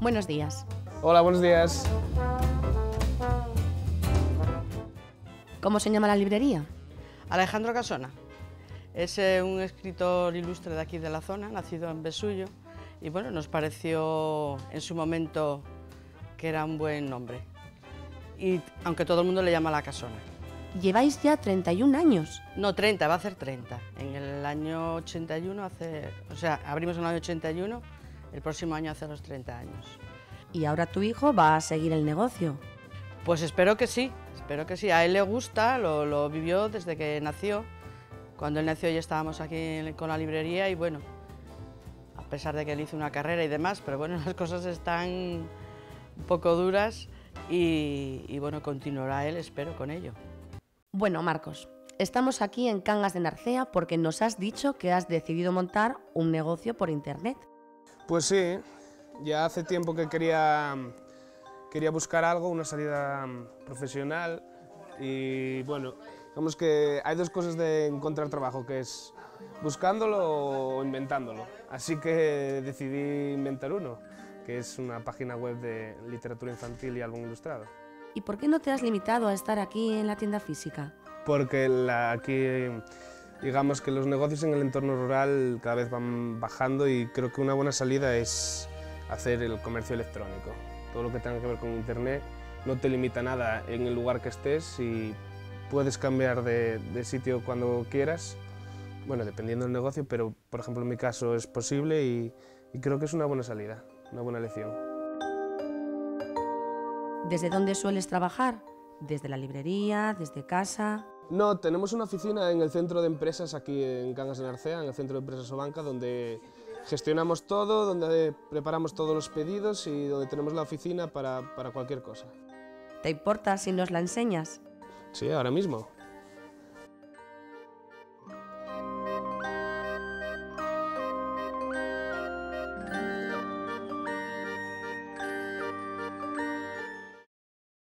Buenos días. Hola, buenos días. ¿Cómo se llama la librería? Alejandro Casona. Es un escritor ilustre de aquí de la zona, nacido en Besullo, y bueno, nos pareció en su momento que era un buen nombre, y aunque todo el mundo le llama La Casona. Lleváis ya 31 años. No, 30, va a hacer 30. En el año 81, abrimos en el año 81, el próximo año hace los 30 años. ¿Y ahora tu hijo va a seguir el negocio? Pues espero que sí, a él le gusta, lo vivió desde que nació. Cuando él nació ya estábamos aquí con la librería y bueno, a pesar de que él hizo una carrera y demás, pero bueno, las cosas están un poco duras y bueno, continuará él, espero, con ello. Bueno, Marcos, estamos aquí en Cangas de Narcea porque nos has dicho que has decidido montar un negocio por internet. Pues sí, ya hace tiempo que quería buscar algo, una salida profesional y bueno, digamos que hay dos cosas de encontrar trabajo, que es buscándolo o inventándolo. Así que decidí inventar uno, que es una página web de literatura infantil y álbum ilustrado. ¿Y por qué no te has limitado a estar aquí en la tienda física? Porque aquí, digamos que los negocios en el entorno rural cada vez van bajando y creo que una buena salida es hacer el comercio electrónico. Todo lo que tenga que ver con internet no te limita nada en el lugar que estés y puedes cambiar de sitio cuando quieras, bueno, dependiendo del negocio, pero por ejemplo en mi caso es posible y creo que es una buena salida, una buena elección. ¿Desde dónde sueles trabajar? ¿Desde la librería? ¿Desde casa? No, tenemos una oficina en el centro de empresas aquí en Cangas de Narcea, en el centro de empresas Obanca, donde gestionamos todo, donde preparamos todos los pedidos y donde tenemos la oficina para cualquier cosa. ¿Te importa si nos la enseñas? Sí, ahora mismo.